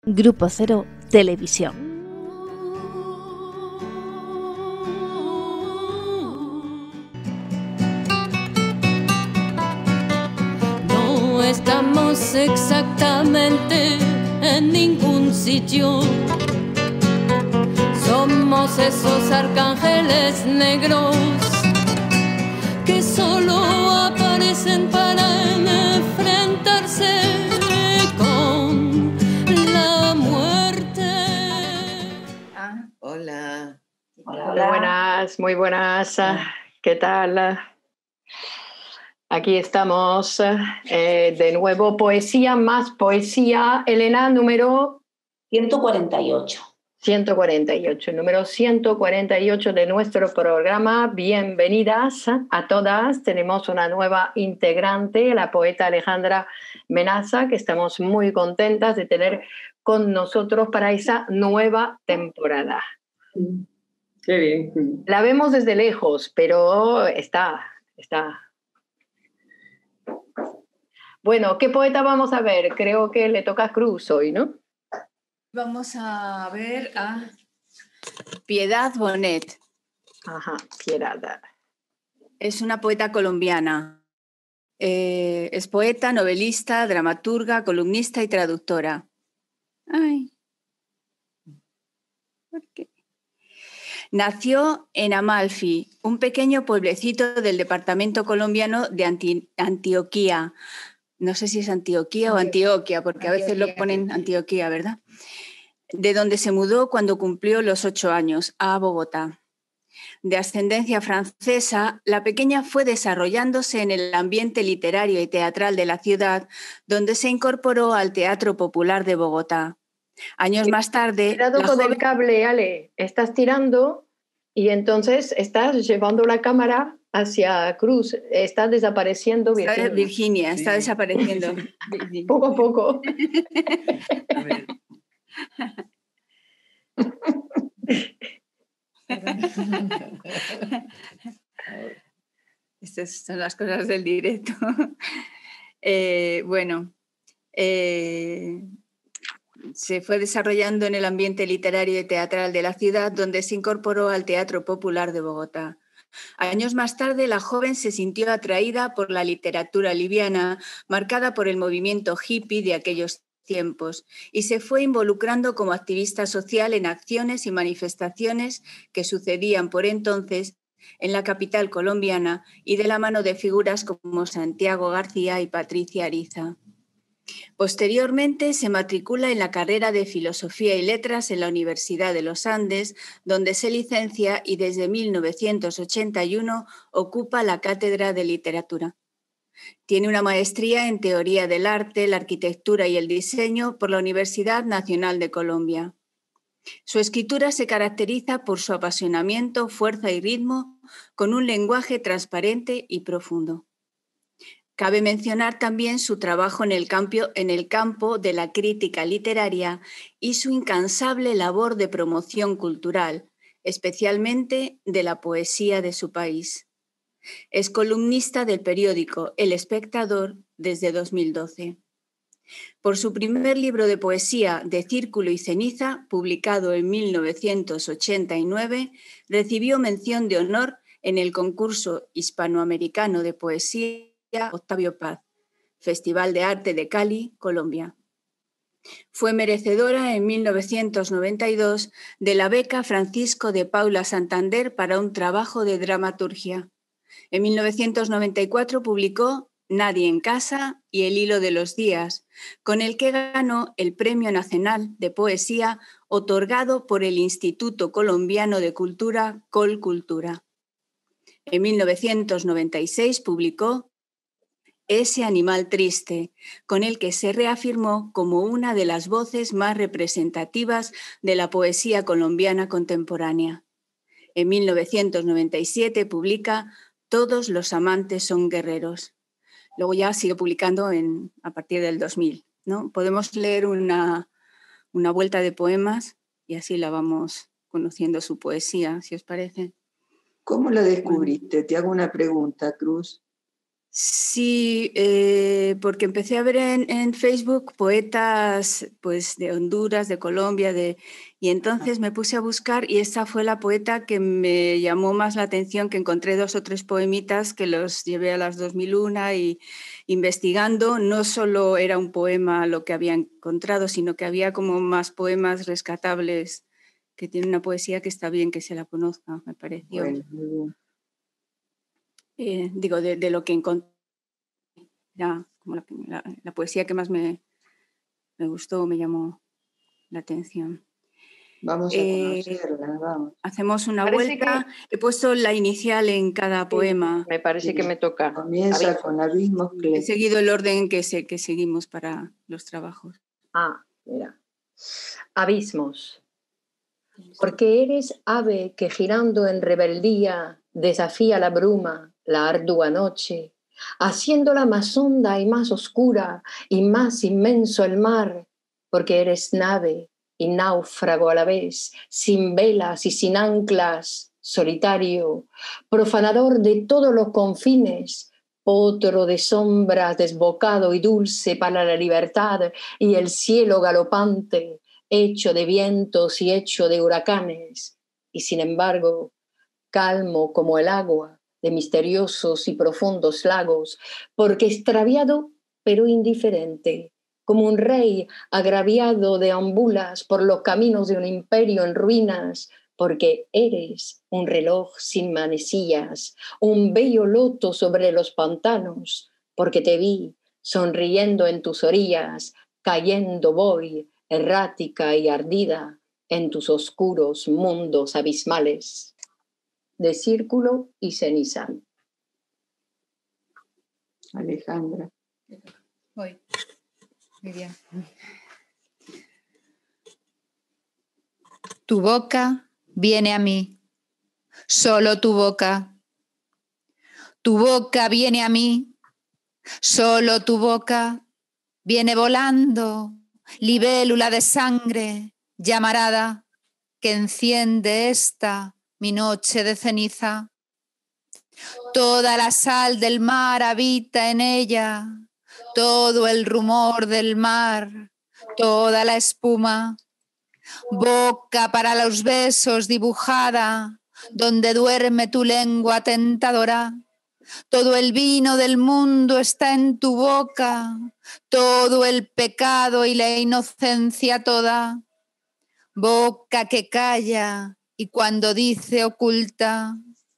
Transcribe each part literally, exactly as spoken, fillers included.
Grupo Cero Televisión. No estamos exactamente en ningún sitio. Somos esos arcángeles negros que solo aparecen para enfrentarse con la muerte. Ah, hola. Hola. Muy buenas, muy buenas. ¿Qué tal? Aquí estamos eh, de nuevo. Poesía más poesía. Elena, número ciento cuarenta y ocho. ciento cuarenta y ocho, número ciento cuarenta y ocho de nuestro programa. Bienvenidas a todas. Tenemos una nueva integrante, la poeta Alejandra Menaza, que estamos muy contentas de tener con nosotros para esa nueva temporada. Qué bien. La vemos desde lejos, pero está, está. Bueno, ¿qué poeta vamos a ver? Creo que le toca a Cruz hoy, ¿no? Vamos a ver a Piedad Bonet. Ajá, Piedad. Es una poeta colombiana. Eh, es poeta, novelista, dramaturga, columnista y traductora. Ay. ¿Por qué? Nació en Amalfi, un pequeño pueblecito del departamento colombiano de Anti- Antioquía. No sé si es Antioquía o Antioquia, porque a veces lo ponen Antioquía, ¿verdad? De donde se mudó cuando cumplió los ocho años, a Bogotá. De ascendencia francesa, la pequeña fue desarrollándose en el ambiente literario y teatral de la ciudad, donde se incorporó al Teatro Popular de Bogotá. Años más tarde... Cuidado con joven... el cable, Ale. Estás tirando y entonces estás llevando la cámara hacia Cruz. Está desapareciendo Virginia. Está, Virginia, sí. Está desapareciendo. Poco a poco. A ver. Estas son las cosas del directo. eh, bueno, eh, se fue desarrollando en el ambiente literario y teatral de la ciudad, donde se incorporó al Teatro Popular de Bogotá. Años más tarde, la joven se sintió atraída por la literatura liviana, marcada por el movimiento hippie de aquellos tiempos, y se fue involucrando como activista social en acciones y manifestaciones que sucedían por entonces en la capital colombiana y de la mano de figuras como Santiago García y Patricia Ariza. Posteriormente se matricula en la carrera de Filosofía y Letras en la Universidad de los Andes, donde se licencia y desde mil novecientos ochenta y uno ocupa la cátedra de Literatura. Tiene una maestría en Teoría del Arte, la Arquitectura y el Diseño por la Universidad Nacional de Colombia. Su escritura se caracteriza por su apasionamiento, fuerza y ritmo, con un lenguaje transparente y profundo. Cabe mencionar también su trabajo en el campo, en el campo de la crítica literaria y su incansable labor de promoción cultural, especialmente de la poesía de su país. Es columnista del periódico El Espectador desde dos mil doce. Por su primer libro de poesía, De Círculo y Ceniza, publicado en mil novecientos ochenta y nueve, recibió mención de honor en el concurso hispanoamericano de poesía Octavio Paz, Festival de Arte de Cali, Colombia. Fue merecedora en mil novecientos noventa y dos de la beca Francisco de Paula Santander para un trabajo de dramaturgia. En mil novecientos noventa y cuatro publicó Nadie en casa y El hilo de los días, con el que ganó el Premio Nacional de Poesía otorgado por el Instituto Colombiano de Cultura, Colcultura. En mil novecientos noventa y seis publicó Ese animal triste, con el que se reafirmó como una de las voces más representativas de la poesía colombiana contemporánea. En mil novecientos noventa y siete publica Todos los amantes son guerreros. Luego ya sigue publicando en, a partir del dos mil, ¿no? Podemos leer una, una vuelta de poemas y así la vamos conociendo su poesía, si os parece. ¿Cómo la descubriste? Te hago una pregunta, Cruz. Sí, eh, porque empecé a ver en, en Facebook poetas pues, de Honduras, de Colombia, de, y entonces me puse a buscar y esa fue la poeta que me llamó más la atención, que encontré dos o tres poemitas que los llevé a las dos mil uno y investigando, no solo era un poema lo que había encontrado, sino que había como más poemas rescatables, que tiene una poesía que está bien que se la conozca, me pareció. Bueno, muy bien. Eh, digo, de, de lo que encontré, era como la, la, la poesía que más me, me gustó, me llamó la atención. Vamos a eh, conocerla, vamos. Hacemos una Parece vuelta, que... he puesto la inicial en cada sí, poema. me parece Sí. que me toca. Comienza Abismos. con Abismos He Clé. seguido el orden que, se, que seguimos para los trabajos. Ah, mira. Abismos. Porque eres ave que girando en rebeldía desafía la bruma, la ardua noche, haciéndola más honda y más oscura y más inmenso el mar, porque eres nave y náufrago a la vez, sin velas y sin anclas, solitario, profanador de todos los confines, potro de sombras desbocado y dulce para la libertad y el cielo galopante, hecho de vientos y hecho de huracanes, y sin embargo, calmo como el agua de misteriosos y profundos lagos, porque extraviado pero indiferente, como un rey agraviado deambulas por los caminos de un imperio en ruinas, porque eres un reloj sin manecillas, un bello loto sobre los pantanos, porque te vi sonriendo en tus orillas, cayendo voy, errática y ardida, en tus oscuros mundos abismales. De Círculo y Ceniza. Alejandra. Voy. Muy bien. Tu boca viene a mí, solo tu boca. Tu boca viene a mí, solo tu boca. Viene volando, libélula de sangre, llamarada, que enciende esta mi noche de ceniza. Toda la sal del mar habita en ella, todo el rumor del mar, toda la espuma. Boca para los besos dibujada, donde duerme tu lengua tentadora. Todo el vino del mundo está en tu boca, todo el pecado y la inocencia toda. Boca que calla y cuando dice oculta.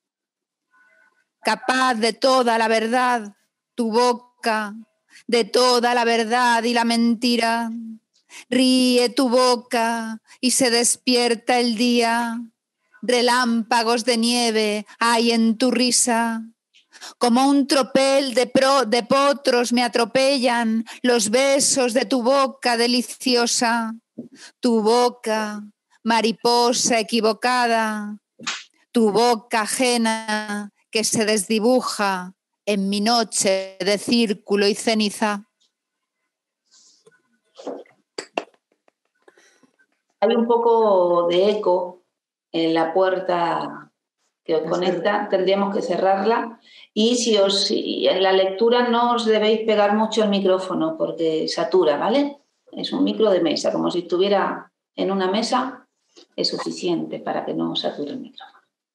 Capaz de toda la verdad, tu boca, de toda la verdad y la mentira. Ríe tu boca y se despierta el día. Relámpagos de nieve hay en tu risa. Como un tropel de, pro, de potros me atropellan los besos de tu boca deliciosa. Tu boca, mariposa equivocada. Tu boca ajena que se desdibuja en mi noche de círculo y ceniza. Hay un poco de eco en la puerta que os conecta, tendríamos que cerrarla. Y si, os, si en la lectura no os debéis pegar mucho el micrófono porque satura, ¿vale? Es un micro de mesa, como si estuviera en una mesa, es suficiente para que no sature el micrófono.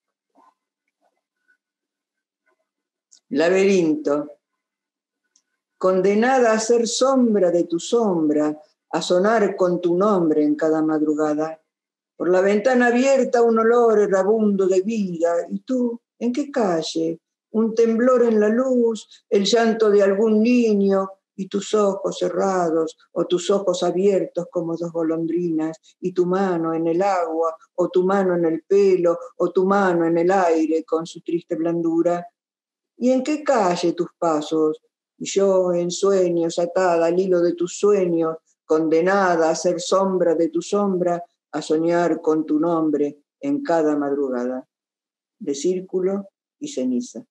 Laberinto. Condenada a ser sombra de tu sombra, a sonar con tu nombre en cada madrugada. Por la ventana abierta un olor erabundo de vida. ¿Y tú? ¿En qué calle? Un temblor en la luz, el llanto de algún niño, y tus ojos cerrados, o tus ojos abiertos como dos golondrinas, y tu mano en el agua, o tu mano en el pelo, o tu mano en el aire con su triste blandura. ¿Y en qué calle tus pasos? Y yo en sueños, atada al hilo de tus sueños, condenada a ser sombra de tu sombra, a soñar con tu nombre en cada madrugada. De Círculo y Ceniza.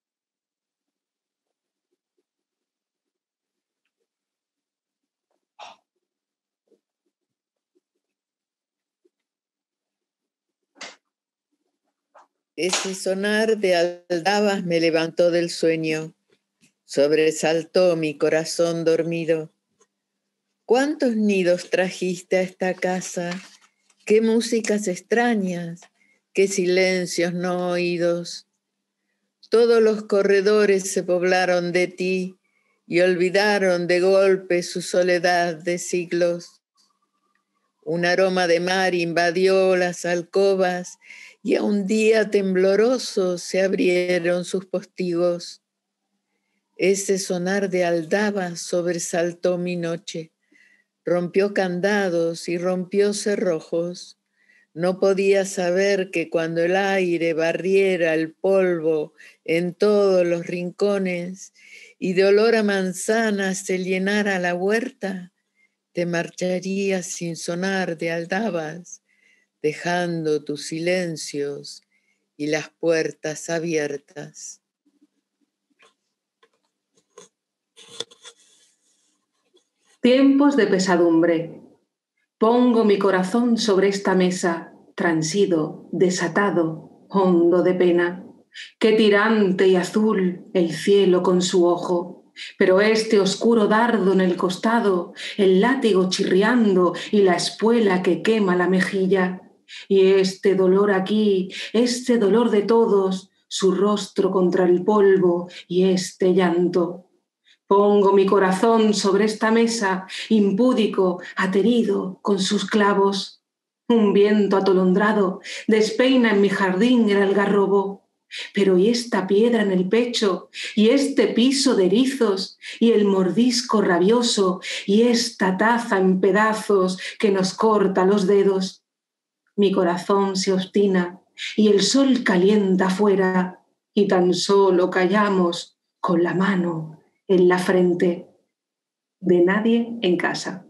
Ese sonar de aldabas me levantó del sueño. sobresaltó mi corazón dormido. ¿Cuántos nidos trajiste a esta casa? ¿Qué músicas extrañas? ¿Qué silencios no oídos? Todos los corredores se poblaron de ti y olvidaron de golpe su soledad de siglos. Un aroma de mar invadió las alcobas y a un día tembloroso se abrieron sus postigos. Ese sonar de aldabas sobresaltó mi noche, rompió candados y rompió cerrojos. No podía saber que cuando el aire barriera el polvo en todos los rincones y de olor a manzanas se llenara la huerta, te marcharías sin sonar de aldabas, dejando tus silencios y las puertas abiertas. Tiempos de pesadumbre. Pongo mi corazón sobre esta mesa, transido, desatado, hondo de pena. Qué tirante y azul el cielo con su ojo, pero este oscuro dardo en el costado, el látigo chirriando y la espuela que quema la mejilla. Y este dolor aquí, este dolor de todos, su rostro contra el polvo y este llanto. Pongo mi corazón sobre esta mesa, impúdico, aterido con sus clavos. Un viento atolondrado despeina en mi jardín el algarrobo. Pero y esta piedra en el pecho, y este piso de erizos, y el mordisco rabioso, y esta taza en pedazos que nos corta los dedos. Mi corazón se obstina, y el sol calienta afuera, y tan solo callamos con la mano en la frente. De nadie en casa.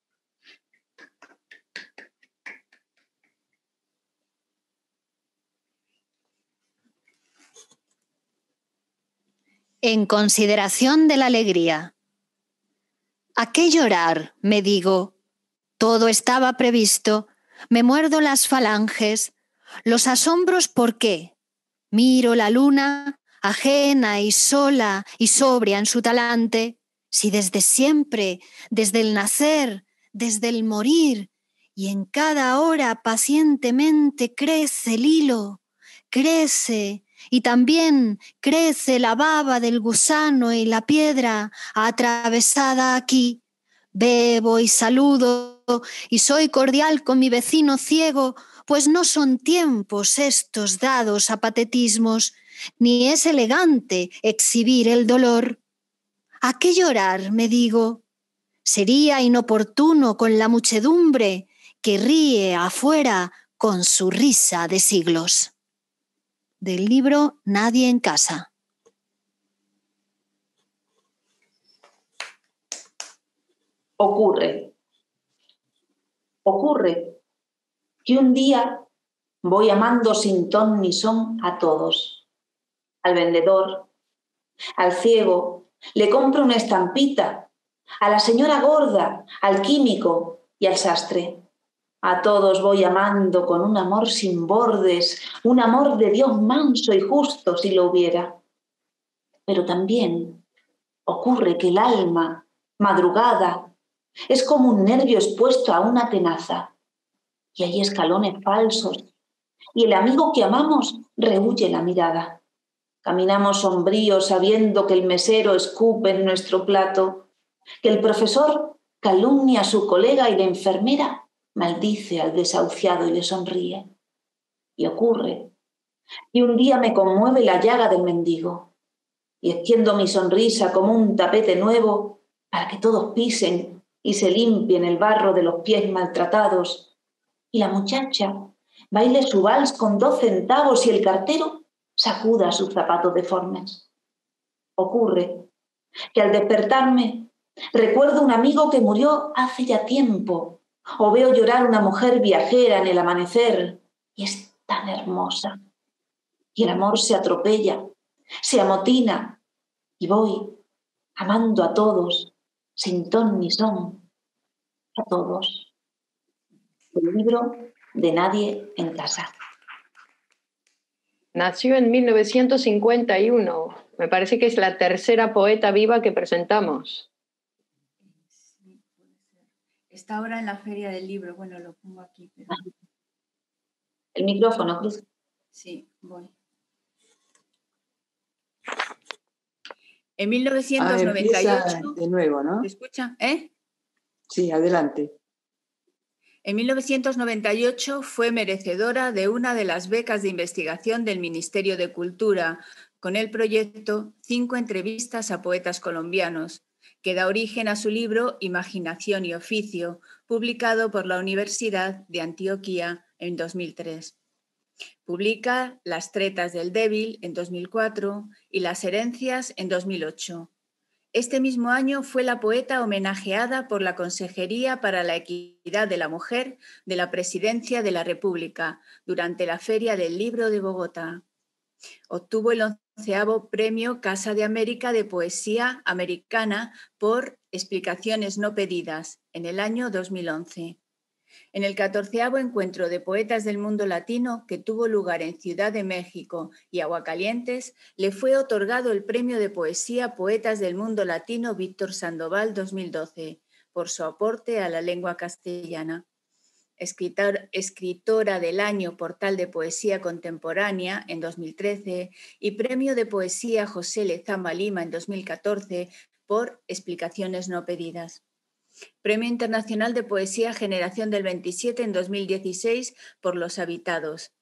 En consideración de la alegría. ¿A qué llorar? Me digo. Todo estaba previsto. Me muerdo las falanges. Los asombros, ¿por qué? Miro la luna, ajena y sola y sobria en su talante, si desde siempre, desde el nacer, desde el morir, y en cada hora pacientemente crece el hilo, crece, y también crece la baba del gusano y la piedra atravesada aquí. Bebo y saludo, y soy cordial con mi vecino ciego, pues no son tiempos estos dados a patetismos, ni es elegante exhibir el dolor. ¿A qué llorar? Me digo. Sería inoportuno con la muchedumbre que ríe afuera con su risa de siglos. Del libro Nadie en casa. Ocurre. Ocurre que un día voy amando sin ton ni son a todos. Al vendedor, al ciego, le compro una estampita, a la señora gorda, al químico y al sastre. A todos voy amando con un amor sin bordes, un amor de Dios manso y justo si lo hubiera. Pero también ocurre que el alma, madrugada, es como un nervio expuesto a una tenaza. Y hay escalones falsos, y el amigo que amamos rehuye la mirada. Caminamos sombríos sabiendo que el mesero escupe en nuestro plato, que el profesor calumnia a su colega y la enfermera maldice al desahuciado y le sonríe. Y ocurre, y un día me conmueve la llaga del mendigo, y extiendo mi sonrisa como un tapete nuevo para que todos pisen y se limpien el barro de los pies maltratados. Y la muchacha baile su vals con dos centavos y el cartero sacuda sus zapatos deformes. Ocurre que al despertarme recuerdo un amigo que murió hace ya tiempo, o veo llorar una mujer viajera en el amanecer y es tan hermosa. Y el amor se atropella, se amotina y voy amando a todos, sin ton ni son, a todos. El libro de Nadie en casa. Nació en mil novecientos cincuenta y uno, Me parece que es la tercera poeta viva que presentamos. Sí, puede ser. Está ahora en la Feria del Libro. Bueno, lo pongo aquí. Pero... El micrófono, Cris. Sí, voy. En mil novecientos noventa y ocho... Ah, de nuevo, ¿no? ¿Se escucha? ¿Eh? Sí, adelante. En mil novecientos noventa y ocho fue merecedora de una de las becas de investigación del Ministerio de Cultura con el proyecto Cinco entrevistas a poetas colombianos, que da origen a su libro Imaginación y Oficio, publicado por la Universidad de Antioquia en dos mil tres. Publica Las tretas del débil en dos mil cuatro y Las herencias en dos mil ocho. Este mismo año fue la poeta homenajeada por la Consejería para la Equidad de la Mujer de la Presidencia de la República durante la Feria del Libro de Bogotá. Obtuvo el onceavo Premio Casa de América de Poesía Americana por Explicaciones no pedidas en el año dos mil once. En el catorceavo Encuentro de Poetas del Mundo Latino, que tuvo lugar en Ciudad de México y Aguascalientes, le fue otorgado el Premio de Poesía Poetas del Mundo Latino Víctor Sandoval dos mil doce, por su aporte a la lengua castellana. Escritor, escritora del Año Portal de Poesía Contemporánea en dos mil trece y Premio de Poesía José Lezama Lima en dos mil catorce por Explicaciones no pedidas. Premio Internacional de Poesía Generación del veintisiete en dos mil dieciséis por Los Habitados.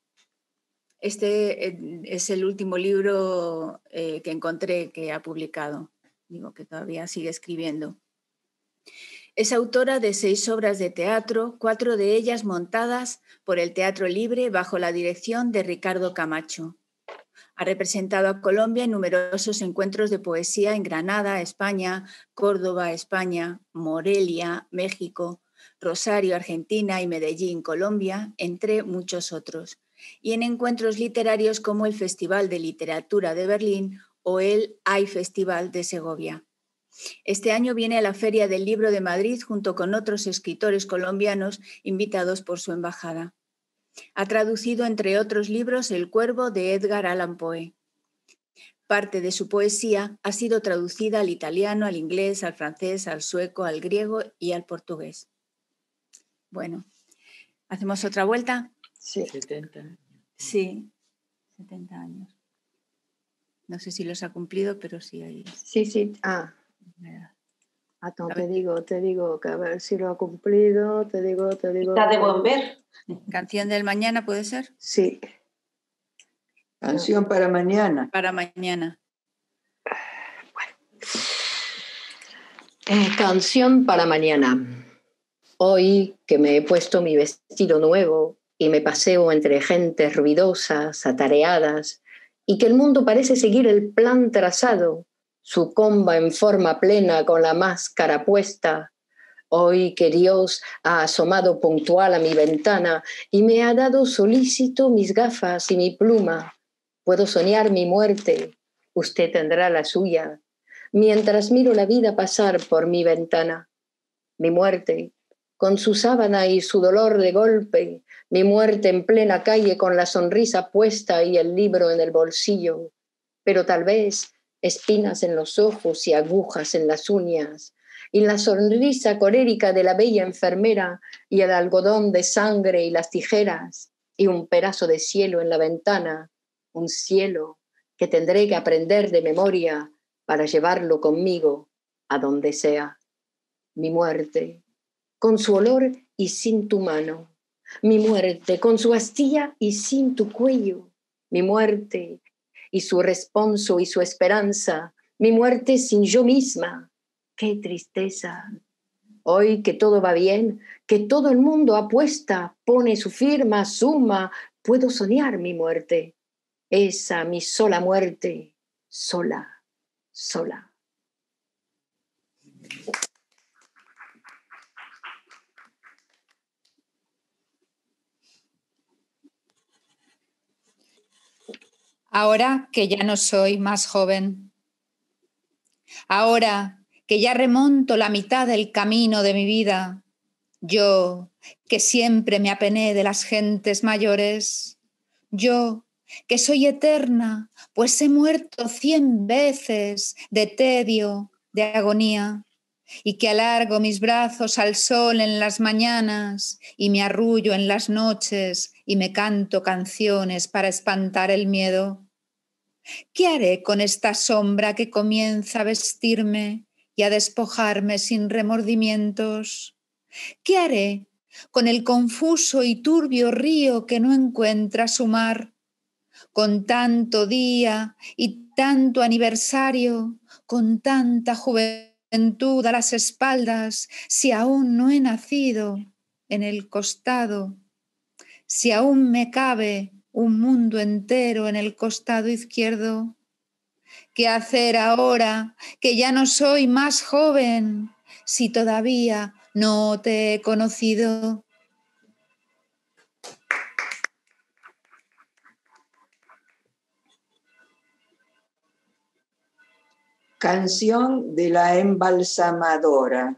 Este es el último libro eh, que encontré que ha publicado. Digo que todavía sigue escribiendo. Es autora de seis obras de teatro, cuatro de ellas montadas por el Teatro Libre bajo la dirección de Ricardo Camacho. Ha representado a Colombia en numerosos encuentros de poesía en Granada, España, Córdoba, España, Morelia, México, Rosario, Argentina y Medellín, Colombia, entre muchos otros. Y en encuentros literarios como el Festival de Literatura de Berlín o el A I Festival de Segovia. Este año viene a la Feria del Libro de Madrid junto con otros escritores colombianos invitados por su embajada. Ha traducido, entre otros libros, El Cuervo de Edgar Allan Poe. Parte de su poesía ha sido traducida al italiano, al inglés, al francés, al sueco, al griego y al portugués. Bueno, ¿hacemos otra vuelta? Sí. setenta años. Sí, setenta años. No sé si los ha cumplido, pero sí hay. Sí, sí. Ah. Ah, no, te digo, te digo, que a ver si lo ha cumplido, te digo, te digo. Está de buen ver. ¿Canción del mañana puede ser? Sí. Canción para mañana. Para mañana. Bueno. Eh, canción para mañana. Hoy que me he puesto mi vestido nuevo y me paseo entre gentes ruidosas, atareadas, y que el mundo parece seguir el plan trazado, su comba en forma plena con la máscara puesta. Hoy que Dios ha asomado puntual a mi ventana y me ha dado solícito mis gafas y mi pluma, puedo soñar mi muerte, usted tendrá la suya, mientras miro la vida pasar por mi ventana. Mi muerte, con su sábana y su dolor de golpe, mi muerte en plena calle con la sonrisa puesta y el libro en el bolsillo, pero tal vez espinas en los ojos y agujas en las uñas, y la sonrisa colérica de la bella enfermera, y el algodón de sangre y las tijeras, y un pedazo de cielo en la ventana, un cielo que tendré que aprender de memoria para llevarlo conmigo a donde sea. Mi muerte, con su olor y sin tu mano, mi muerte, con su astilla y sin tu cuello, mi muerte, y su responso y su esperanza, mi muerte sin yo misma. ¡Qué tristeza! Hoy que todo va bien, que todo el mundo apuesta, pone su firma, suma, puedo soñar mi muerte. Esa mi sola muerte, sola, sola. Ahora que ya no soy más joven, ahora que ya remonto la mitad del camino de mi vida, yo que siempre me apené de las gentes mayores, yo que soy eterna, pues he muerto cien veces de tedio, de agonía, y que alargo mis brazos al sol en las mañanas y me arrullo en las noches y me canto canciones para espantar el miedo. ¿Qué haré con esta sombra que comienza a vestirme y a despojarme sin remordimientos? ¿Qué haré con el confuso y turbio río que no encuentra su mar? Con tanto día y tanto aniversario, con tanta juventud a las espaldas, si aún no he nacido en el costado, si aún me cabe un mundo entero en el costado izquierdo. ¿Qué hacer ahora que ya no soy más joven, si todavía no te he conocido? Canción de la embalsamadora.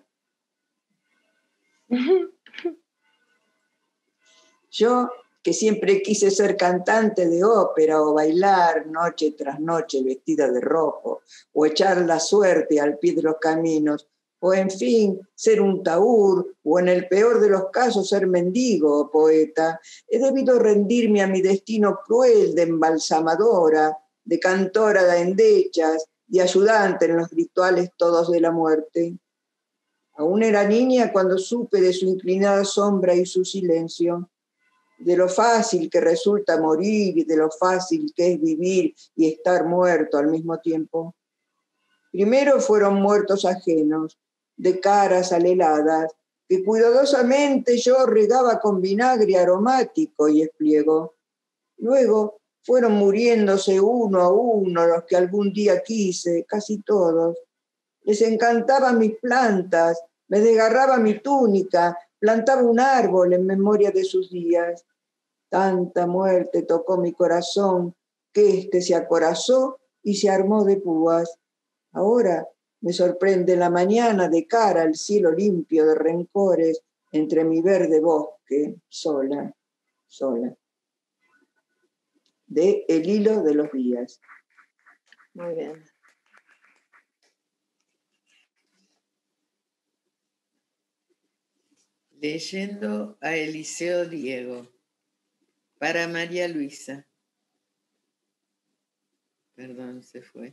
Yo, que siempre quise ser cantante de ópera o bailar noche tras noche vestida de rojo, o echar la suerte al pie de los caminos, o en fin, ser un taur, o en el peor de los casos ser mendigo o poeta, he debido rendirme a mi destino cruel de embalsamadora, de cantora de endechas, de ayudante en los rituales todos de la muerte. Aún era niña cuando supe de su inclinada sombra y su silencio, de lo fácil que resulta morir y de lo fácil que es vivir y estar muerto al mismo tiempo. Primero fueron muertos ajenos, de caras aleladas, que cuidadosamente yo regaba con vinagre aromático y espliego. Luego fueron muriéndose uno a uno los que algún día quise, casi todos. Les encantaban mis plantas, me desgarraba mi túnica, plantaba un árbol en memoria de sus días. Tanta muerte tocó mi corazón que éste se acorazó y se armó de púas. Ahora me sorprende la mañana de cara al cielo limpio de rencores entre mi verde bosque, sola, sola. De El hilo de los días. Muy bien. Leyendo a Eliseo Diego, para María Luisa. Perdón, se fue.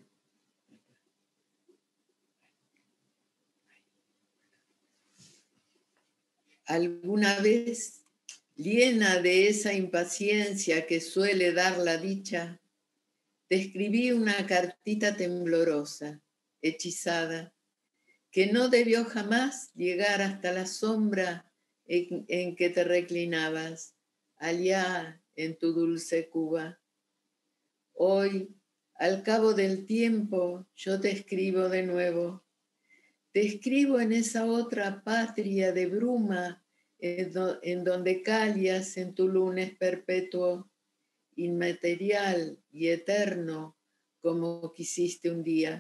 ¿Alguna vez, llena de esa impaciencia que suele dar la dicha, te escribí una cartita temblorosa, hechizada, que no debió jamás llegar hasta la sombra en, en que te reclinabas, allá en tu dulce Cuba? Hoy, al cabo del tiempo, yo te escribo de nuevo. Te escribo en esa otra patria de bruma en, do, en donde callas en tu lunes perpetuo, inmaterial y eterno como quisiste un día.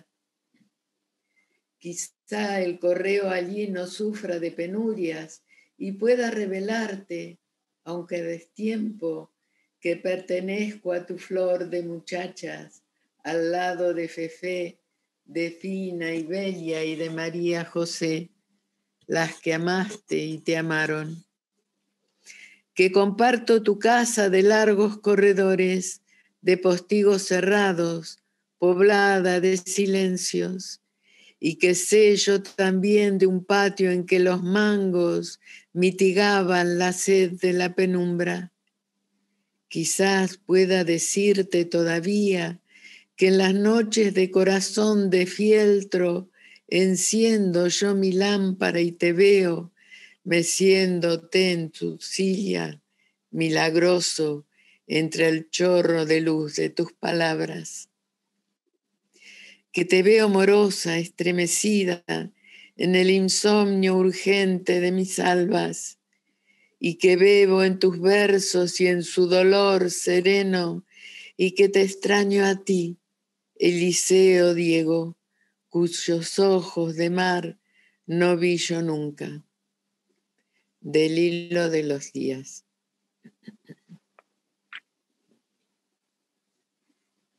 Quizá el correo allí no sufra de penurias y pueda revelarte, aunque destiempo, que pertenezco a tu flor de muchachas, al lado de Fefe, de Fina y Bella y de María José, las que amaste y te amaron. Que comparto tu casa de largos corredores, de postigos cerrados, poblada de silencios, y que sé yo también de un patio en que los mangos mitigaban la sed de la penumbra. Quizás pueda decirte todavía que en las noches de corazón de fieltro enciendo yo mi lámpara y te veo meciéndote en tu silla, milagroso, entre el chorro de luz de tus palabras. Que te veo morosa, estremecida, en el insomnio urgente de mis albas, y que bebo en tus versos y en su dolor sereno, y que te extraño a ti, Eliseo Diego, cuyos ojos de mar no vi yo nunca. Del hilo de los días.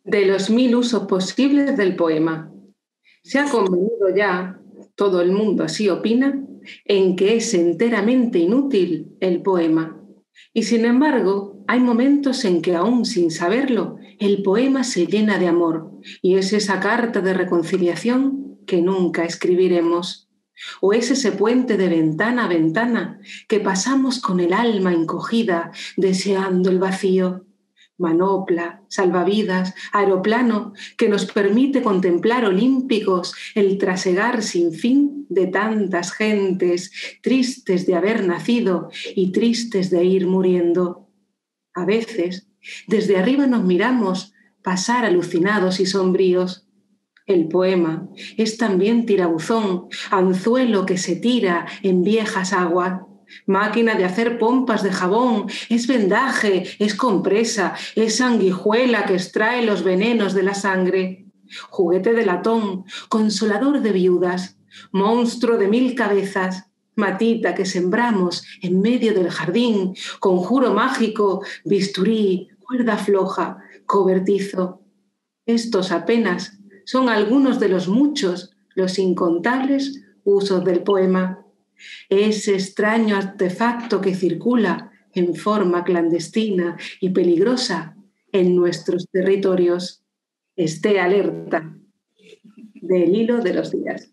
de los mil usos posibles del poema. Se ha convenido ya, todo el mundo así opina, en que es enteramente inútil el poema. Y sin embargo, hay momentos en que aún sin saberlo, el poema se llena de amor, y es esa carta de reconciliación que nunca escribiremos. O es ese puente de ventana a ventana que pasamos con el alma encogida, deseando el vacío. Manopla, salvavidas, aeroplano, que nos permite contemplar olímpicos el trasegar sin fin de tantas gentes, tristes de haber nacido y tristes de ir muriendo. A veces, desde arriba nos miramos pasar alucinados y sombríos. El poema es también tirabuzón, anzuelo que se tira en viejas aguas. Máquina de hacer pompas de jabón, es vendaje, es compresa, es sanguijuela que extrae los venenos de la sangre. Juguete de latón, consolador de viudas, monstruo de mil cabezas, matita que sembramos en medio del jardín, conjuro mágico, bisturí, cuerda floja, cobertizo. Estos apenas son algunos de los muchos, los incontables usos del poema. Ese extraño artefacto que circula en forma clandestina y peligrosa en nuestros territorios. Esté alerta. Del hilo de los días.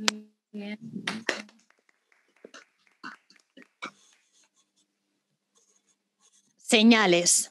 Señales.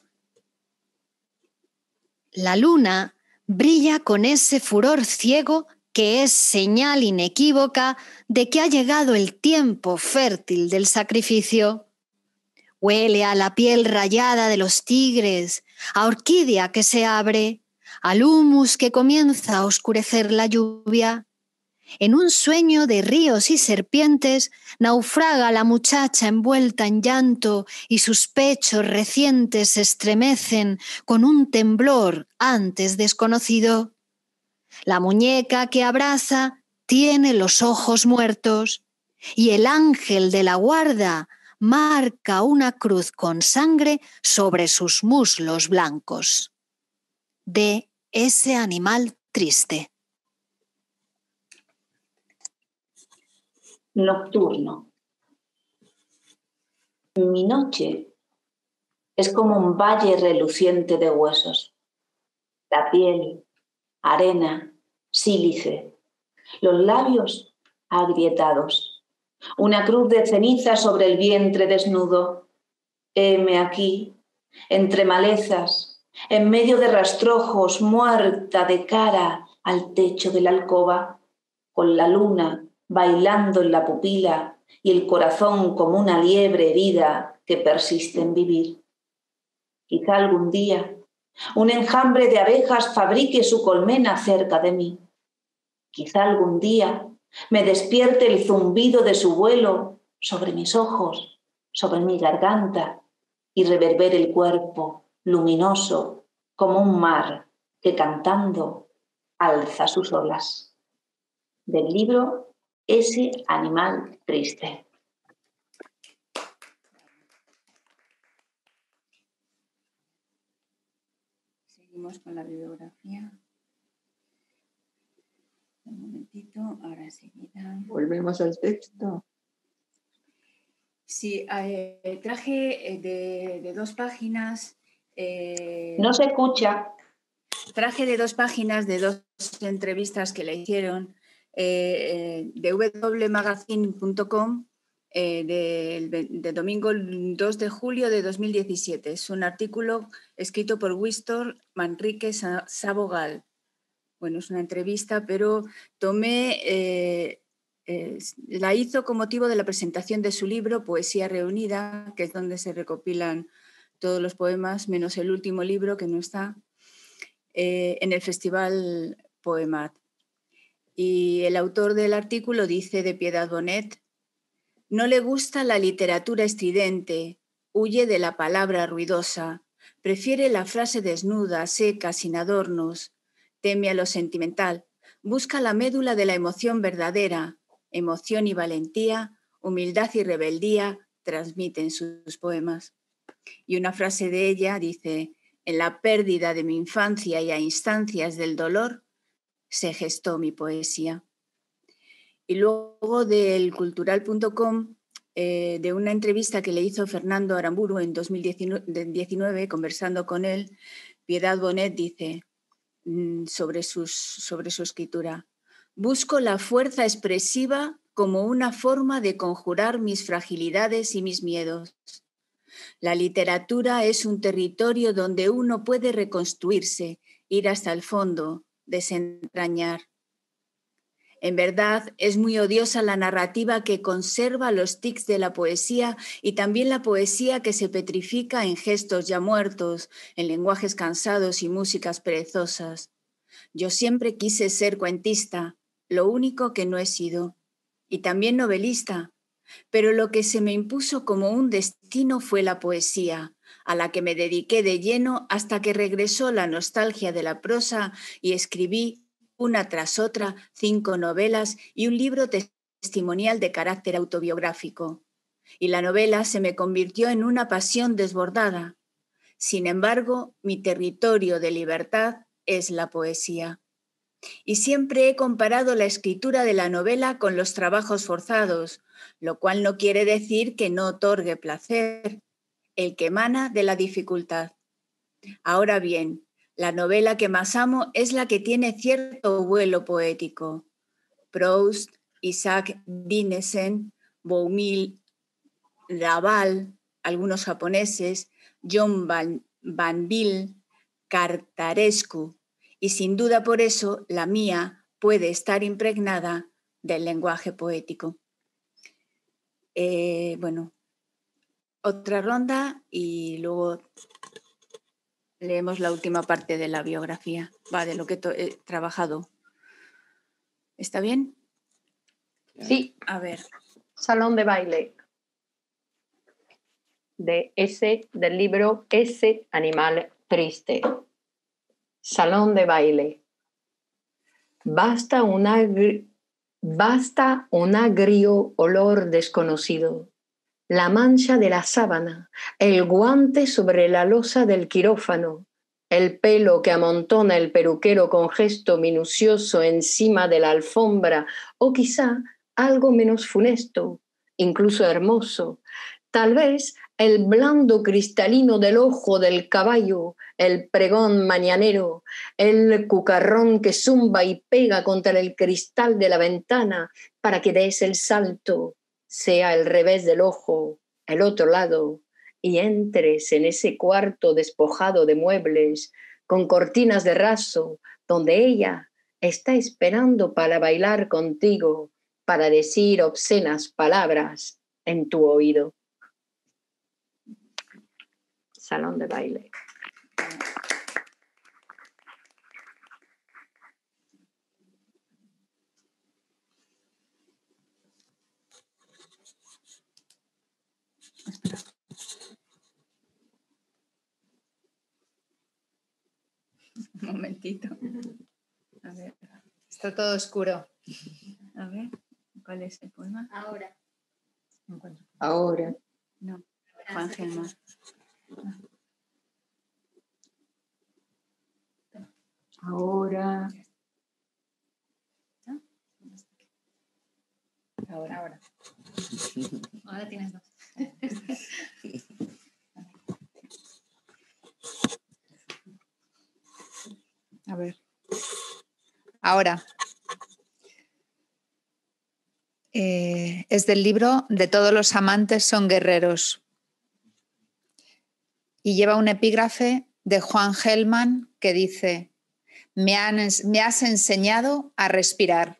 La luna brilla con ese furor ciego que es señal inequívoca de que ha llegado el tiempo fértil del sacrificio. Huele a la piel rayada de los tigres, a orquídea que se abre, al humus que comienza a oscurecer la lluvia. En un sueño de ríos y serpientes naufraga la muchacha envuelta en llanto y sus pechos recientes se estremecen con un temblor antes desconocido. La muñeca que abraza tiene los ojos muertos y el ángel de la guarda marca una cruz con sangre sobre sus muslos blancos. De ese animal triste. Nocturno. Mi noche es como un valle reluciente de huesos. La piel, arena, sílice, los labios agrietados, una cruz de ceniza sobre el vientre desnudo. Heme aquí, entre malezas, en medio de rastrojos, muerta de cara al techo de la alcoba, con la luna bailando en la pupila y el corazón como una liebre herida que persiste en vivir. Quizá algún día un enjambre de abejas fabrique su colmena cerca de mí. Quizá algún día me despierte el zumbido de su vuelo sobre mis ojos, sobre mi garganta, y reverbere el cuerpo luminoso como un mar que cantando alza sus olas. Del libro Ese animal triste. Seguimos con la bibliografía. Un momentito, ahora enseguida. Volvemos al texto. Sí, eh, traje de, de dos páginas. Eh, no se escucha. Traje de dos páginas de dos entrevistas que le hicieron eh, de w w magazine punto com eh, de, de domingo dos de julio de dos mil diecisiete. Es un artículo escrito por Víctor Manrique Sabogal. Bueno, es una entrevista, pero tomé, eh, eh, la hizo con motivo de la presentación de su libro Poesía Reunida, que es donde se recopilan todos los poemas, menos el último libro que no está, eh, en el Festival Poemat. Y el autor del artículo dice de Piedad Bonet: no le gusta la literatura estridente, huye de la palabra ruidosa, prefiere la frase desnuda, seca, sin adornos, teme a lo sentimental, busca la médula de la emoción verdadera, emoción y valentía, humildad y rebeldía transmiten sus poemas. Y una frase de ella dice: en la pérdida de mi infancia y a instancias del dolor, se gestó mi poesía. Y luego del cultural punto com, eh, de una entrevista que le hizo Fernando Aramburu en dos mil diecinueve, conversando con él, Piedad Bonet dice mmm, sobre, sus, sobre su escritura: busco la fuerza expresiva como una forma de conjurar mis fragilidades y mis miedos. La literatura es un territorio donde uno puede reconstruirse, ir hasta el fondo, desentrañar. En verdad, es muy odiosa la narrativa que conserva los tics de la poesía y también la poesía que se petrifica en gestos ya muertos, en lenguajes cansados y músicas perezosas. Yo siempre quise ser cuentista, lo único que no he sido, y también novelista, pero lo que se me impuso como un destino fue la poesía, a la que me dediqué de lleno hasta que regresó la nostalgia de la prosa y escribí una tras otra, cinco novelas y un libro testimonial de carácter autobiográfico. Y la novela se me convirtió en una pasión desbordada. Sin embargo, mi territorio de libertad es la poesía. Y siempre he comparado la escritura de la novela con los trabajos forzados, lo cual no quiere decir que no otorgue placer, el que emana de la dificultad. Ahora bien, la novela que más amo es la que tiene cierto vuelo poético. Proust, Isaac Dinesen, Boumil, Raval, algunos japoneses, John Van, Banville, Cartarescu, y sin duda por eso la mía puede estar impregnada del lenguaje poético. Eh, bueno, otra ronda y luego leemos la última parte de la biografía, va, de lo que he trabajado. ¿Está bien? Sí. A ver. Salón de baile. De ese, del libro Ese animal triste. Salón de baile. Basta un, agri, basta un agrio olor desconocido. La mancha de la sábana, el guante sobre la losa del quirófano, el pelo que amontona el peluquero con gesto minucioso encima de la alfombra, o quizá algo menos funesto, incluso hermoso, tal vez el blando cristalino del ojo del caballo, el pregón mañanero, el cucarrón que zumba y pega contra el cristal de la ventana para que des el salto, sea el revés del ojo, el otro lado, y entres en ese cuarto despojado de muebles, con cortinas de raso, donde ella está esperando para bailar contigo, para decir obscenas palabras en tu oído. Salón de baile. Espera. Un momentito. A ver. Está todo oscuro. A ver, ¿cuál es el poema? Ahora. Ahora. No, Juan Gelman. Ahora. Ahora, ahora. Ahora tienes dos. A ver. Ahora. Eh, es del libro De todos los amantes son guerreros. Y lleva un epígrafe de Juan Gelman que dice: me, han, me has enseñado a respirar.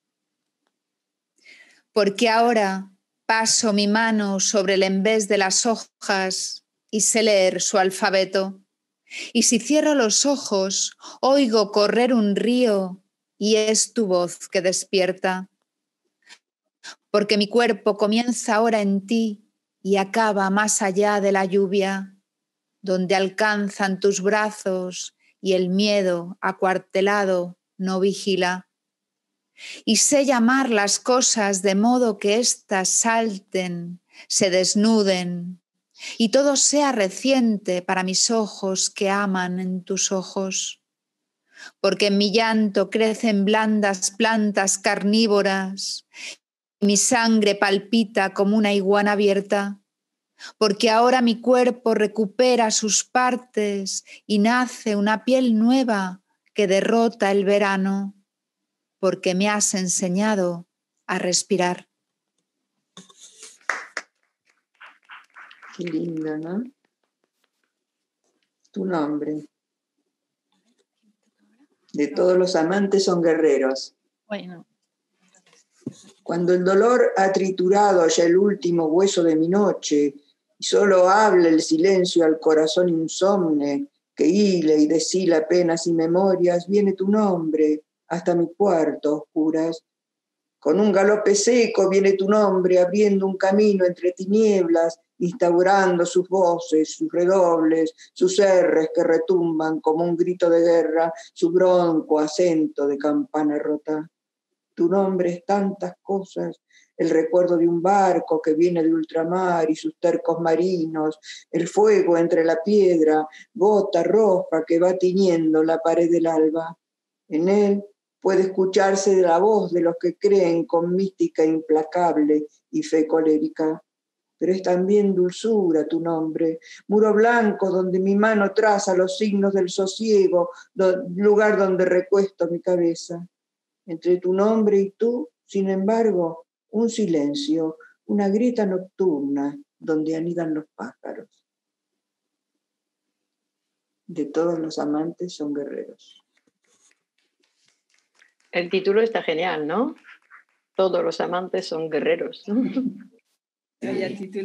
Porque ahora paso mi mano sobre el envés de las hojas y sé leer su alfabeto. Y si cierro los ojos, oigo correr un río y es tu voz que despierta. Porque mi cuerpo comienza ahora en ti y acaba más allá de la lluvia, donde alcanzan tus brazos y el miedo acuartelado no vigila. Y sé llamar las cosas de modo que éstas salten, se desnuden y todo sea reciente para mis ojos que aman en tus ojos. Porque en mi llanto crecen blandas plantas carnívoras, y mi sangre palpita como una iguana abierta, porque ahora mi cuerpo recupera sus partes y nace una piel nueva que derrota el verano, porque me has enseñado a respirar. Qué lindo, ¿no? Tu nombre. De todos los amantes son guerreros. Bueno. Cuando el dolor ha triturado ya el último hueso de mi noche y solo habla el silencio al corazón insomne que hila y deshila penas y memorias, viene tu nombre hasta mi cuarto a oscuras. Con un galope seco viene tu nombre abriendo un camino entre tinieblas, instaurando sus voces, sus redobles, sus erres que retumban como un grito de guerra, su bronco acento de campana rota. Tu nombre es tantas cosas, el recuerdo de un barco que viene de ultramar y sus tercos marinos, el fuego entre la piedra, gota roja que va tiñendo la pared del alba. En él puede escucharse la voz de los que creen con mística implacable y fe colérica. Pero es también dulzura tu nombre, muro blanco donde mi mano traza los signos del sosiego, do, lugar donde recuesto mi cabeza. Entre tu nombre y tú, sin embargo, un silencio, una grita nocturna donde anidan los pájaros. De todos los amantes son guerreros. El título está genial, ¿no? Todos los amantes son guerreros. El título.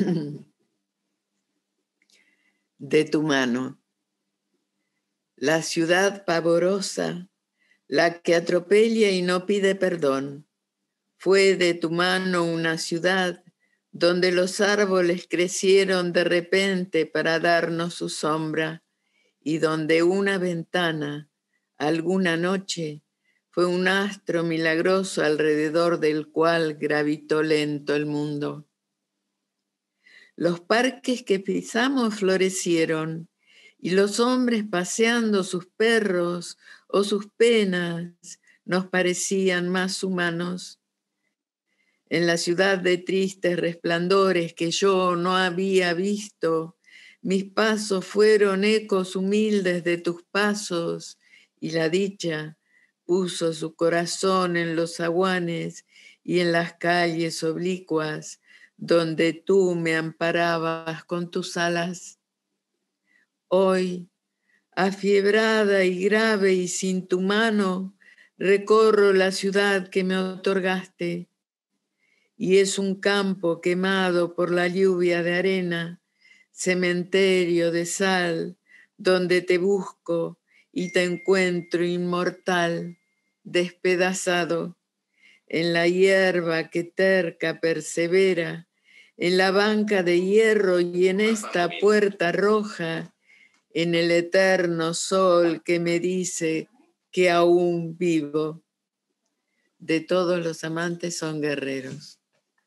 De tu mano. La ciudad pavorosa, la que atropella y no pide perdón, fue de tu mano una ciudad donde los árboles crecieron de repente para darnos su sombra y donde una ventana, alguna noche, fue un astro milagroso alrededor del cual gravitó lento el mundo. Los parques que pisamos florecieron y los hombres paseando sus perros o sus penas nos parecían más humanos. En la ciudad de tristes resplandores que yo no había visto, mis pasos fueron ecos humildes de tus pasos y la dicha puso su corazón en los zaguanes y en las calles oblicuas donde tú me amparabas con tus alas. Hoy, afiebrada y grave y sin tu mano, recorro la ciudad que me otorgaste y es un campo quemado por la lluvia de arena, cementerio de sal, donde te busco y te encuentro inmortal, despedazado, en la hierba que terca persevera, en la banca de hierro y en esta puerta roja, en el eterno sol que me dice que aún vivo. De todos los amantes son guerreros.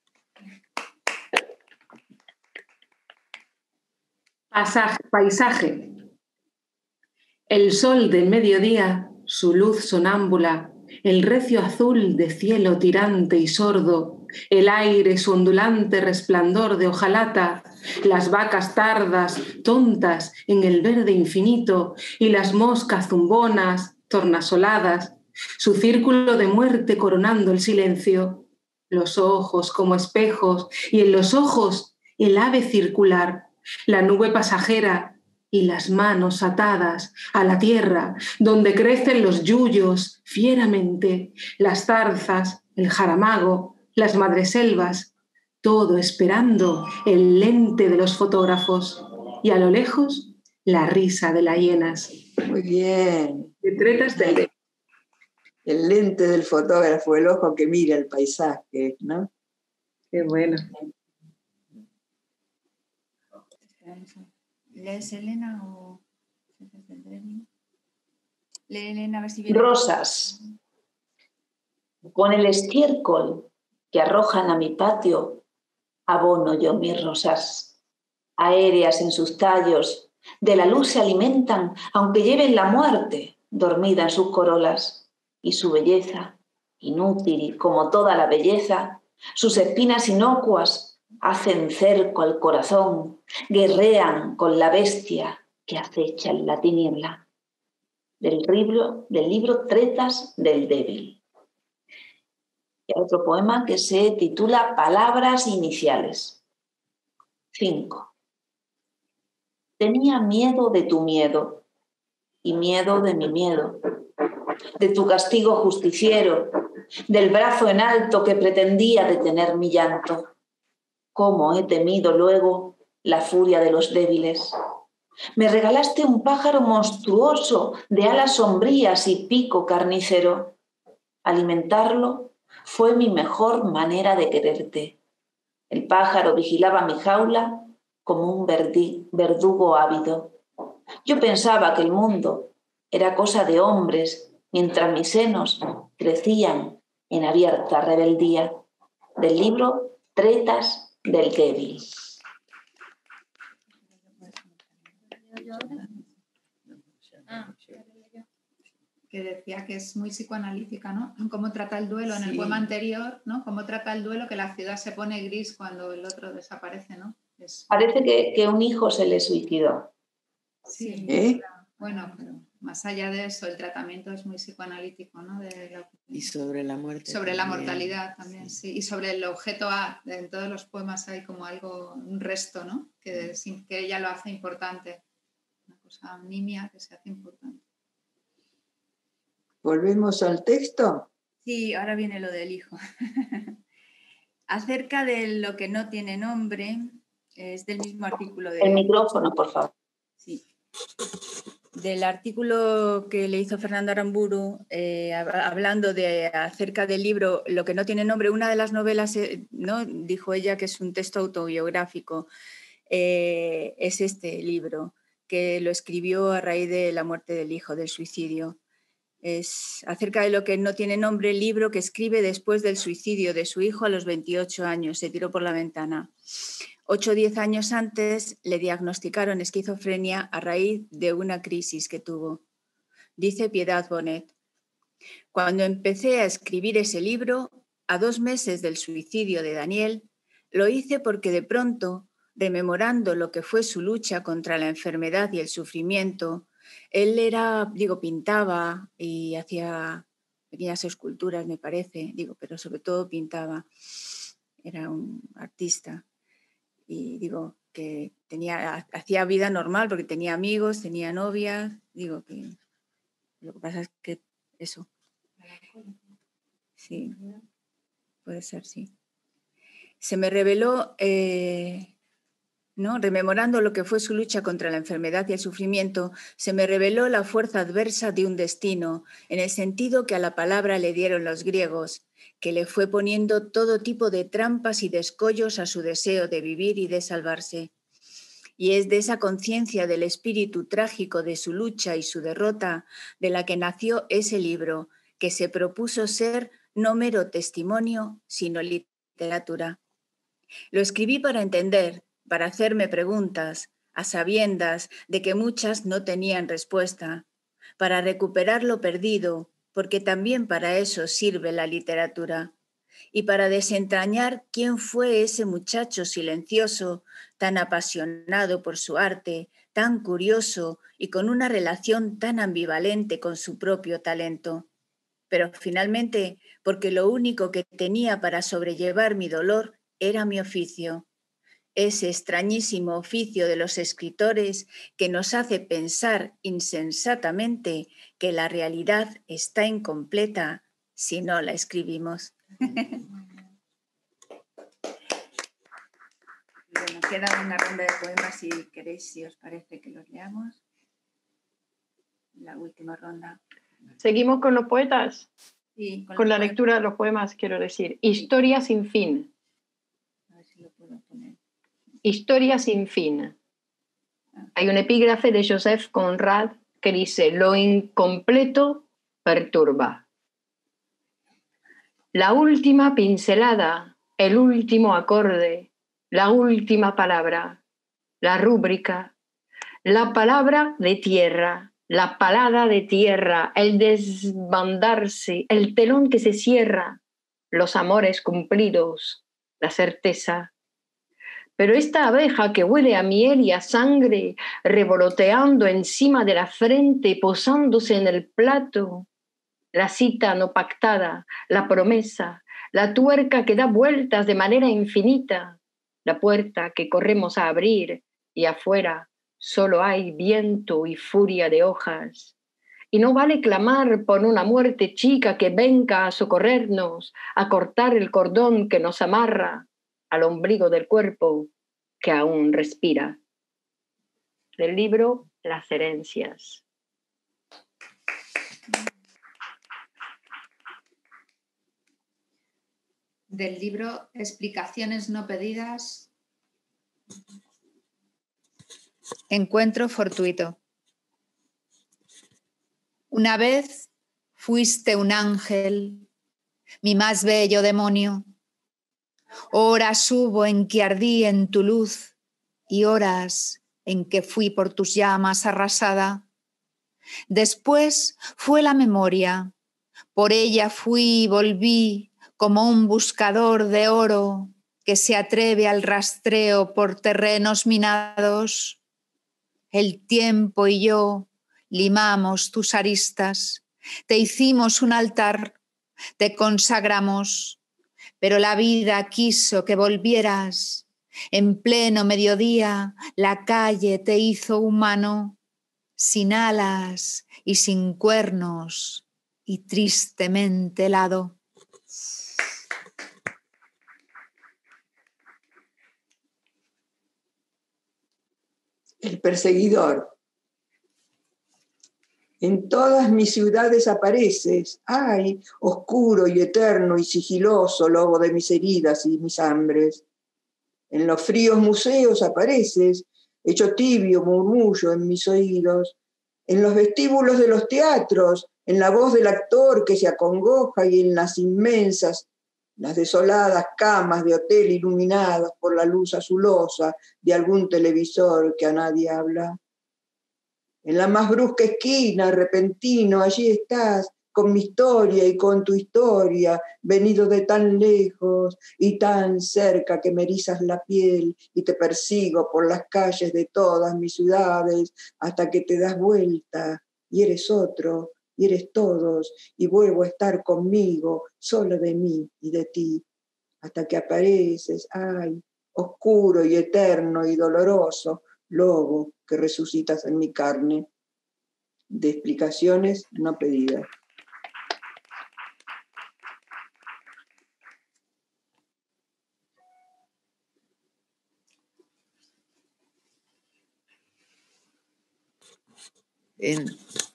Pasaje, paisaje. El sol del mediodía, su luz sonámbula, el recio azul de cielo tirante y sordo, el aire su ondulante resplandor de hojalata, las vacas tardas, tontas en el verde infinito y las moscas zumbonas, tornasoladas, su círculo de muerte coronando el silencio, los ojos como espejos y en los ojos el ave circular, la nube pasajera y las manos atadas a la tierra, donde crecen los yuyos fieramente, las zarzas, el jaramago, las madreselvas, todo esperando el lente de los fotógrafos y a lo lejos la risa de las hienas. Muy bien. Letretas del... El lente del fotógrafo, el ojo que mira el paisaje, ¿no? Qué bueno. ¿Lees Elena o...? Lee Elena a ver si viene. Rosas. Con el estiércol que arrojan a mi patio, abono yo mis rosas. aéreas en sus tallos, de la luz se alimentan, aunque lleven la muerte dormida en sus corolas, y su belleza, inútil como toda la belleza, sus espinas inocuas hacen cerco al corazón, guerrean con la bestia que acecha en la tiniebla. Del libro, del libro Tretas del débil. Y hay otro poema que se titula Palabras iniciales. cinco. Tenía miedo de tu miedo y miedo de mi miedo, de tu castigo justiciero, del brazo en alto que pretendía detener mi llanto. Cómo he temido luego la furia de los débiles. Me regalaste un pájaro monstruoso de alas sombrías y pico carnicero. Alimentarlo fue mi mejor manera de quererte. El pájaro vigilaba mi jaula como un verdugo ávido. Yo pensaba que el mundo era cosa de hombres, mientras mis senos crecían en abierta rebeldía. Del libro Tretas del débil. Ah, que decía que es muy psicoanalítica, ¿no? Cómo trata el duelo en el Sí. poema anterior, ¿no? Cómo trata el duelo, que la ciudad se pone gris cuando el otro desaparece, ¿no? Es... Parece que, que un hijo se le suicidó. Sí, ¿Eh? bueno, pero más allá de eso, el tratamiento es muy psicoanalítico, ¿no? De la... Y sobre la muerte. Sobre la también. mortalidad también, sí. sí. Y sobre el objeto A. En todos los poemas hay como algo, un resto, ¿no? Que, sin, que ella lo hace importante. Una cosa nimia que se hace importante. ¿Volvemos al texto? Sí, ahora viene lo del hijo. Acerca de lo que no tiene nombre, es del mismo artículo. De... El micrófono, por favor. Sí. Del artículo que le hizo Fernando Aramburu, eh, hablando de, acerca del libro Lo que no tiene nombre, una de las novelas, eh, ¿no? Dijo ella que es un texto autobiográfico, eh, es este libro, que lo escribió a raíz de la muerte del hijo, del suicidio. Es acerca de lo que no tiene nombre, el libro que escribe después del suicidio de su hijo a los veintiocho años, se tiró por la ventana. Ocho o diez años antes le diagnosticaron esquizofrenia a raíz de una crisis que tuvo. Dice Piedad Bonet: cuando empecé a escribir ese libro, a dos meses del suicidio de Daniel, lo hice porque de pronto, rememorando lo que fue su lucha contra la enfermedad y el sufrimiento, él era, digo, pintaba y hacía pequeñas esculturas, me parece, digo, pero sobre todo pintaba, era un artista. Y digo que tenía, hacía vida normal porque tenía amigos, tenía novias, digo que lo que pasa es que eso. Sí, puede ser, sí. Se me reveló, eh, ¿no? Rememorando lo que fue su lucha contra la enfermedad y el sufrimiento, se me reveló la fuerza adversa de un destino, en el sentido que a la palabra le dieron los griegos, que le fue poniendo todo tipo de trampas y de escollos a su deseo de vivir y de salvarse. Y es de esa conciencia del espíritu trágico de su lucha y su derrota de la que nació ese libro, que se propuso ser no mero testimonio, sino literatura. Lo escribí para entender, para hacerme preguntas, a sabiendas de que muchas no tenían respuesta, para recuperar lo perdido, porque también para eso sirve la literatura, y para desentrañar quién fue ese muchacho silencioso, tan apasionado por su arte, tan curioso y con una relación tan ambivalente con su propio talento. Pero finalmente, porque lo único que tenía para sobrellevar mi dolor era mi oficio, ese extrañísimo oficio de los escritores que nos hace pensar insensatamente que la realidad está incompleta si no la escribimos. Bueno, queda una ronda de poemas si queréis, si os parece que los leamos. La última ronda. Seguimos con los poetas. Sí, con con la poetas. Lectura de los poemas, quiero decir. Historia sin fin. A ver si lo puedo poner. Historia sin fin. Hay un epígrafe de Joseph Conrad que dice: lo incompleto perturba. La última pincelada, el último acorde, la última palabra. la rúbrica, la palabra de tierra, la palada de tierra, el desbandarse, el telón que se cierra, los amores cumplidos, la certeza. Pero esta abeja que huele a miel y a sangre, revoloteando encima de la frente, posándose en el plato, la cita no pactada, la promesa, la tuerca que da vueltas de manera infinita, la puerta que corremos a abrir y afuera solo hay viento y furia de hojas. Y no vale clamar por una muerte chica que venga a socorrernos, a cortar el cordón que nos amarra al ombligo del cuerpo que aún respira. Del libro Las herencias. Del libro Explicaciones no pedidas. Encuentro fortuito. Una vez fuiste un ángel, mi más bello demonio. Horas hubo en que ardí en tu luz y horas en que fui por tus llamas arrasada. Después fue la memoria, por ella fui y volví como un buscador de oro que se atreve al rastreo por terrenos minados. El tiempo y yo limamos tus aristas, te hicimos un altar, te consagramos, pero la vida quiso que volvieras. En pleno mediodía la calle te hizo humano, sin alas y sin cuernos y tristemente helado. El perseguidor. En todas mis ciudades apareces, ay, oscuro y eterno y sigiloso lobo de mis heridas y mis hambres. En los fríos museos apareces, hecho tibio murmullo en mis oídos. En los vestíbulos de los teatros, en la voz del actor que se acongoja y en las inmensas, las desoladas camas de hotel iluminadas por la luz azulosa de algún televisor que a nadie habla. En la más brusca esquina, repentino, allí estás, con mi historia y con tu historia, venido de tan lejos y tan cerca que me erizas la piel y te persigo por las calles de todas mis ciudades hasta que te das vuelta y eres otro, y eres todos, y vuelvo a estar conmigo, solo de mí y de ti, hasta que apareces, ay, oscuro y eterno y doloroso, lobo que resucitas en mi carne. De explicaciones no pedidas. En...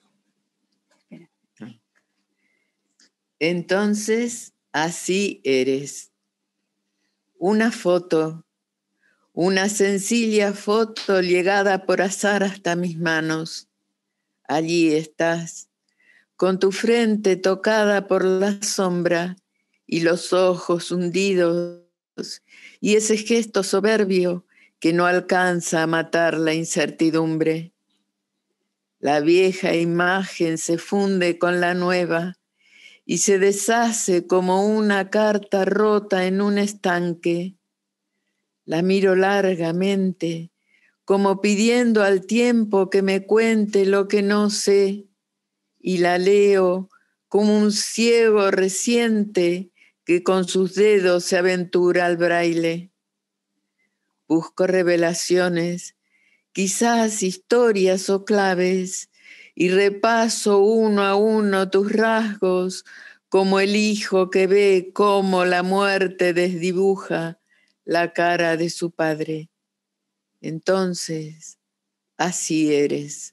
Entonces, así eres. Una foto, una sencilla foto llegada por azar hasta mis manos. Allí estás, con tu frente tocada por la sombra y los ojos hundidos y ese gesto soberbio que no alcanza a matar la incertidumbre. La vieja imagen se funde con la nueva y se deshace como una carta rota en un estanque. La miro largamente, como pidiendo al tiempo que me cuente lo que no sé, y la leo como un ciego reciente que con sus dedos se aventura al braille. Busco revelaciones, quizás historias o claves, y repaso uno a uno tus rasgos, como el hijo que ve cómo la muerte desdibuja la cara de su padre. Entonces, así eres.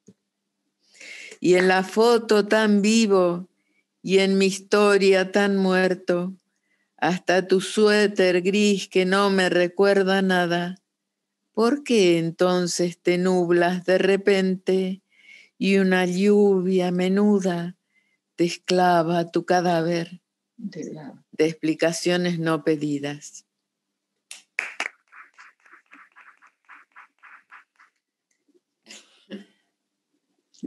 Y en la foto tan vivo, y en mi historia tan muerto, hasta tu suéter gris que no me recuerda nada, ¿por qué entonces te nublas de repente y una lluvia menuda te esclava tu cadáver? De, la... de explicaciones no pedidas.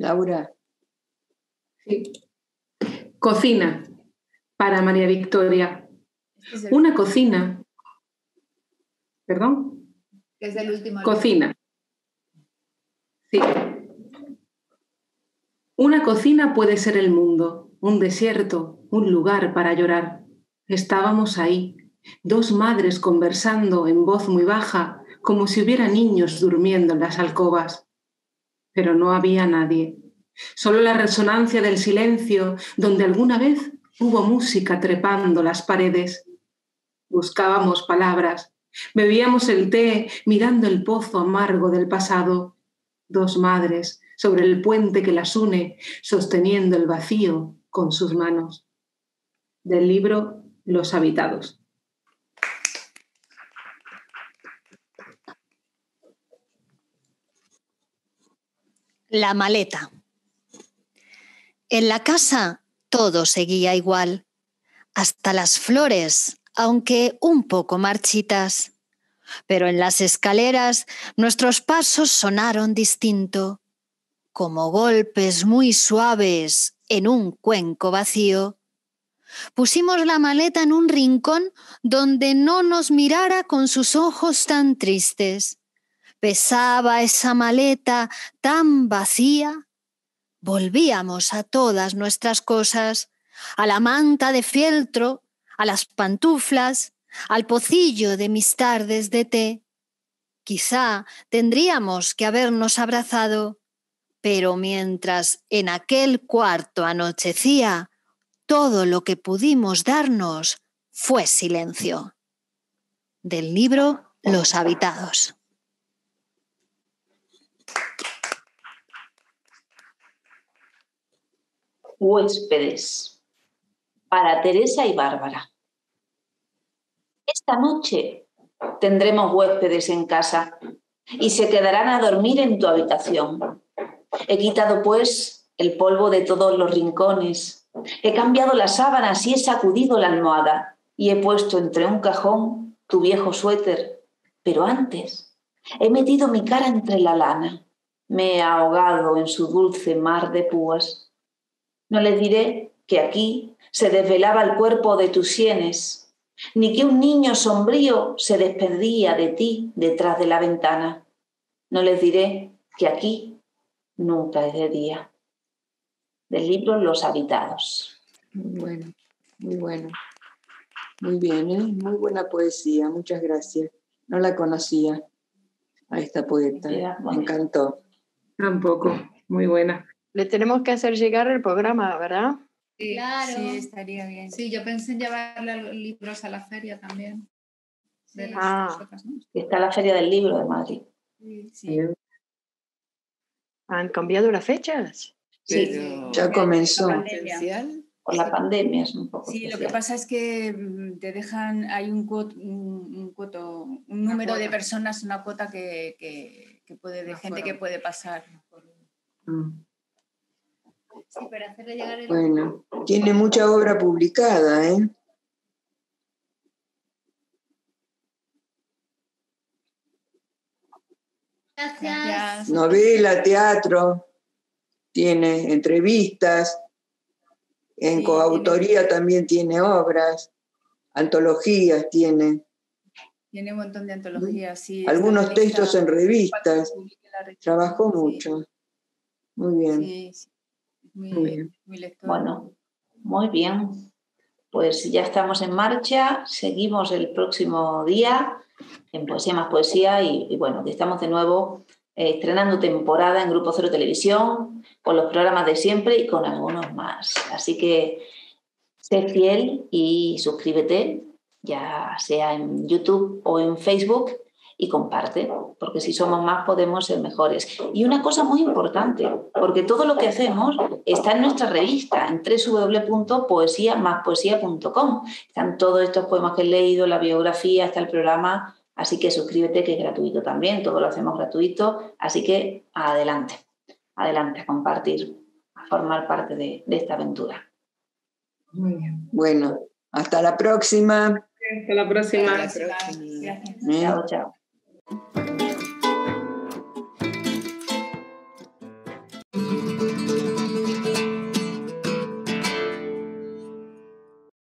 Laura. Sí. Cocina, para María Victoria. Una cocina. ¿Perdón? Es el último. Cocina. Sí. Una cocina puede ser el mundo, un desierto, un lugar para llorar. Estábamos ahí, dos madres conversando en voz muy baja, como si hubiera niños durmiendo en las alcobas. Pero no había nadie. Solo la resonancia del silencio, donde alguna vez hubo música trepando las paredes. Buscábamos palabras, bebíamos el té mirando el pozo amargo del pasado. Dos madres sobre el puente que las une, sosteniendo el vacío con sus manos. Del libro Los habitados. La maleta. En la casa todo seguía igual, hasta las flores, aunque un poco marchitas. Pero en las escaleras nuestros pasos sonaron distinto, como golpes muy suaves en un cuenco vacío. Pusimos la maleta en un rincón donde no nos mirara con sus ojos tan tristes. Pesaba esa maleta tan vacía. Volvíamos a todas nuestras cosas, a la manta de fieltro, a las pantuflas, al pocillo de mis tardes de té. Quizá tendríamos que habernos abrazado, pero mientras en aquel cuarto anochecía, todo lo que pudimos darnos fue silencio. Del libro Los habitados. Huéspedes, para Teresa y Bárbara. Esta noche tendremos huéspedes en casa y se quedarán a dormir en tu habitación. He quitado, pues, el polvo de todos los rincones, he cambiado las sábanas y he sacudido la almohada y he puesto entre un cajón tu viejo suéter, pero antes he metido mi cara entre la lana, me he ahogado en su dulce mar de púas. No les diré que aquí se desvelaba el cuerpo de tus sienes, ni que un niño sombrío se despedía de ti detrás de la ventana. No les diré que aquí nunca es de día. Del libro Los habitados. Muy bueno, muy bueno. Muy bien, ¿eh? Muy buena poesía, muchas gracias. No la conocía a esta poeta, me encantó. Tampoco, muy buena. Le tenemos que hacer llegar el programa, ¿verdad? Sí, Claro. sí, estaría bien. Sí, yo pensé en llevarle los libros a la feria también. De Sí. las Ah. cosas, ¿no? Está la Feria del Libro de Madrid. Sí, sí. ¿Han cambiado las fechas? Sí, Pero Ya comenzó. La pandemia. potencial, por la pandemia es un poco Sí, lo que especial. pasa es que mm, te dejan, hay un, cuot- un, un cuoto, un número de personas, una cuota que, que, que puede, de gente que puede pasar. Mm. Sí, para hacerle llegar el... Bueno, tiene mucha obra publicada, ¿eh? Gracias. Novela, teatro, tiene entrevistas, en Sí, coautoría también tiene obras, antologías tiene, Tiene un montón de antologías. Sí, algunos está en textos lista en para que revistas, publique la revista. trabajó Sí, mucho. Muy bien. Sí, sí. Muy, Muy bien. muy lector. Bueno, muy bien. Pues ya estamos en marcha, seguimos el próximo día en Poesía más Poesía y, y bueno, estamos de nuevo eh, estrenando temporada en Grupo Cero Televisión, con los programas de siempre y con algunos más. Así que sé fiel y suscríbete, ya sea en YouTube o en Facebook, y comparte, porque si somos más podemos ser mejores. Y una cosa muy importante, porque todo lo que hacemos está en nuestra revista, en doble u doble u doble u punto poesía más poesía punto com. Están todos estos poemas que he leído, la biografía, está el programa, así que suscríbete, que es gratuito también, todo lo hacemos gratuito, así que adelante, adelante a compartir, a formar parte de, de esta aventura. Muy bien. Bueno, hasta la próxima. Hasta la próxima. hasta la próxima. Gracias. ¿eh? Chao, chao.